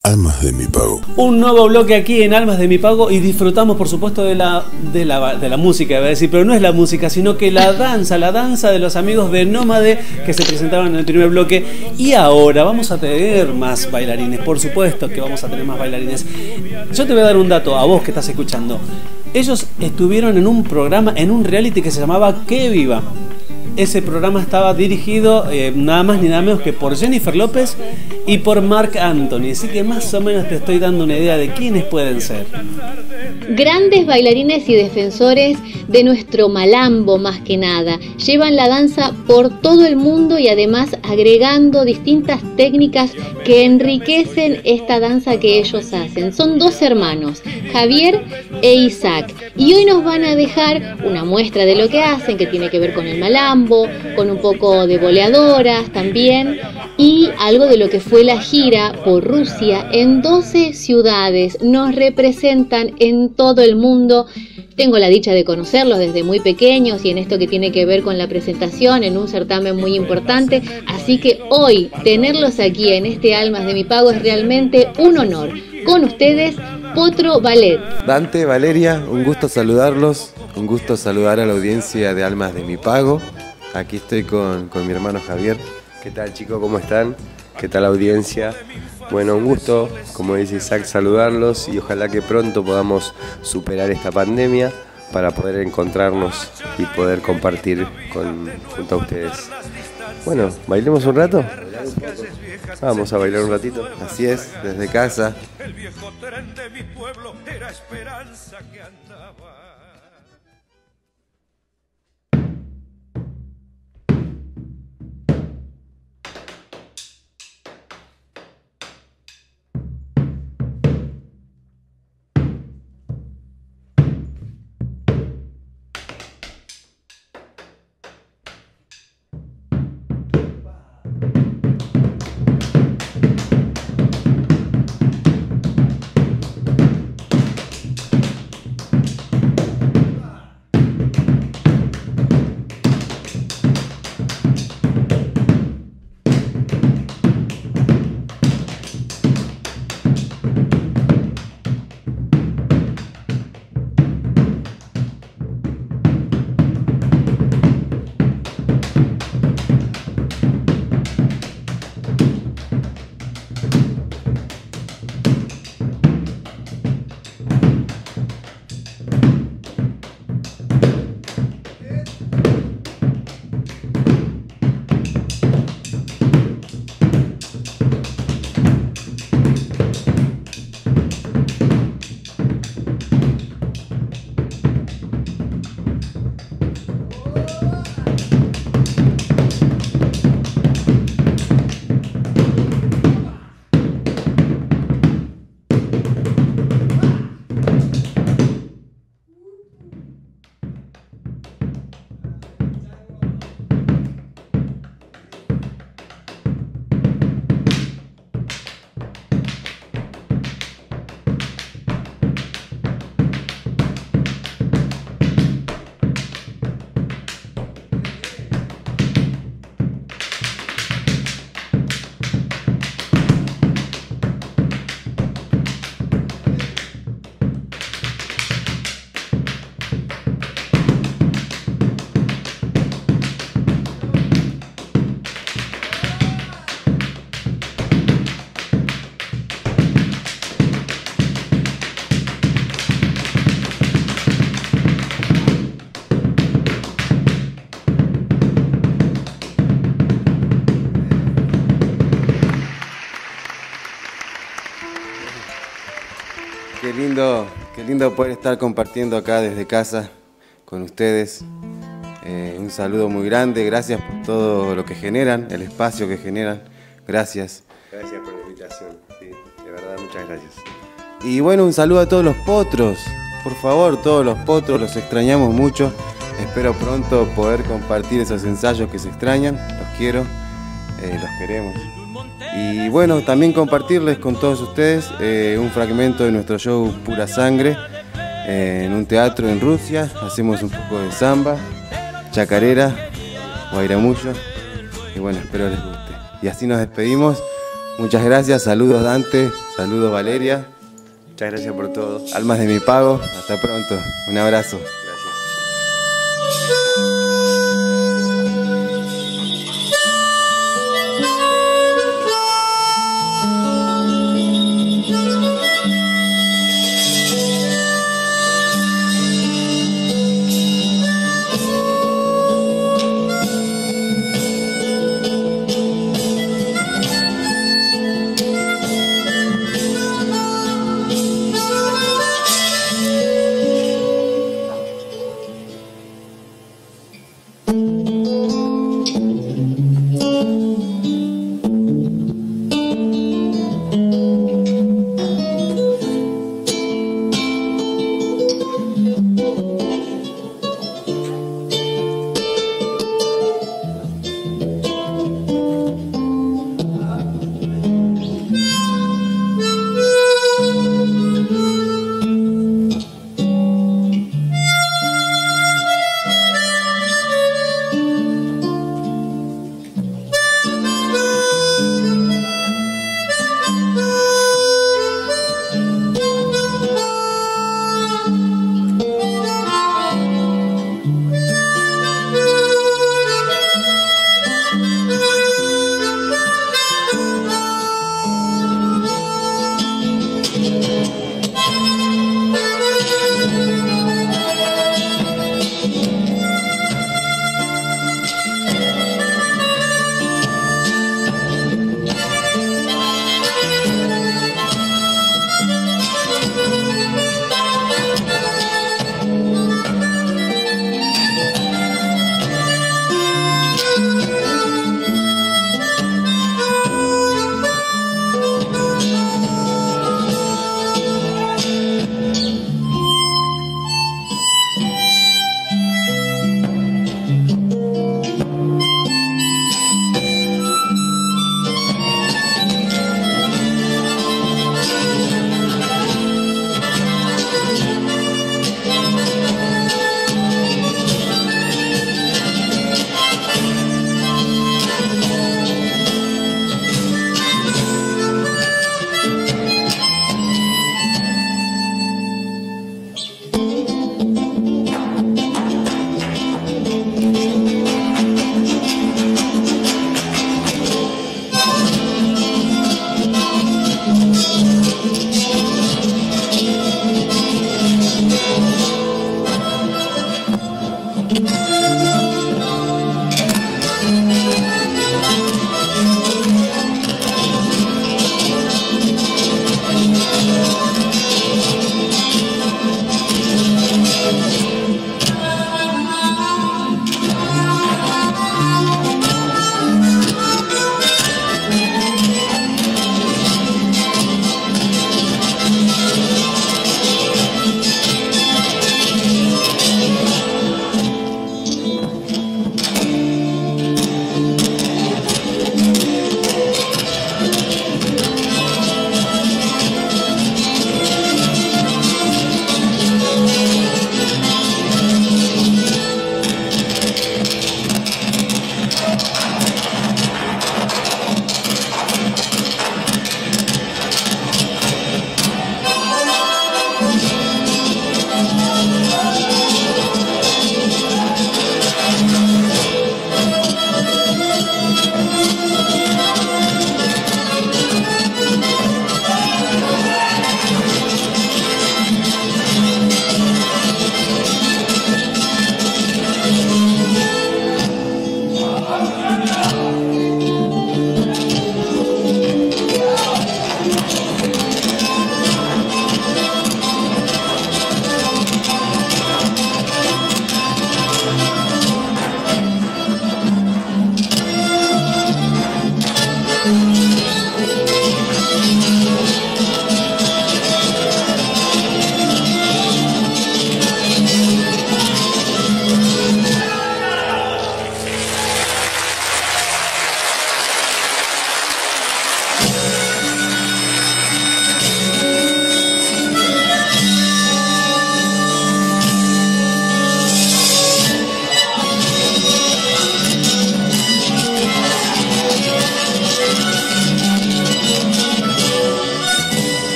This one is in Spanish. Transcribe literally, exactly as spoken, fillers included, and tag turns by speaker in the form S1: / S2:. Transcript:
S1: Almas de mi pago.
S2: Un nuevo bloque aquí en Almas de mi pago y disfrutamos por supuesto de la, de la, de la música, voy a decir, pero no es la música, sino que la danza, la danza de los amigos de Nómade que se presentaron en el primer bloque. Y ahora vamos a tener más bailarines, por supuesto que vamos a tener más bailarines. Yo te voy a dar un dato a vos que estás escuchando. Ellos estuvieron en un programa, en un reality que se llamaba Que Viva. Ese programa estaba dirigido eh, nada más ni nada menos que por Jennifer López y por Marc Anthony. Así que más o menos te estoy dando una idea de quiénes pueden ser.
S3: Grandes bailarines y defensores de nuestro malambo más que nada. Llevan la danza por todo el mundo y además agregando distintas técnicas que enriquecen esta danza que ellos hacen. Son dos hermanos, Javier e Isaac. Y hoy nos van a dejar una muestra de lo que hacen, que tiene que ver con el malambo, con un poco de boleadoras también, y algo de lo que fue la gira por Rusia en doce ciudades. Nos representan en todo el mundo. Tengo la dicha de conocerlos desde muy pequeños y en esto que tiene que ver con la presentación en un certamen muy importante. Así que hoy tenerlos aquí en este Almas de mi Pago es realmente un honor. Con ustedes, Potro Ballet.
S4: Dante, Valeria, un gusto saludarlos, un gusto saludar a la audiencia de Almas de mi Pago. Aquí estoy con, con mi hermano Javier. ¿Qué tal, chicos? ¿Cómo están? ¿Qué tal, audiencia? Bueno, un gusto, como dice Isaac, saludarlos y ojalá que pronto podamos superar esta pandemia para poder encontrarnos y poder compartir con, junto a ustedes. Bueno, ¿bailemos un rato? Vamos a bailar un ratito, así es, desde casa. El viejo tren de mi pueblo era esperanza que andaba. Qué lindo, qué lindo poder estar compartiendo acá desde casa con ustedes. Eh, un saludo muy grande, gracias por todo lo que generan, el espacio que generan. Gracias. Gracias por la invitación, sí, de verdad, muchas gracias. Y bueno, un saludo a todos los potros, por favor, todos los potros, los extrañamos mucho. Espero pronto poder compartir esos ensayos que se extrañan, los quiero, eh, los queremos. Y bueno, también compartirles con todos ustedes eh, un fragmento de nuestro show Pura Sangre eh, en un teatro en Rusia. Hacemos un poco de samba, chacarera, guairamullo y bueno, espero les guste. Y así nos despedimos. Muchas gracias, saludos Dante. Saludos Valeria. Muchas gracias por todo. Almas de mi pago. Hasta pronto. Un abrazo.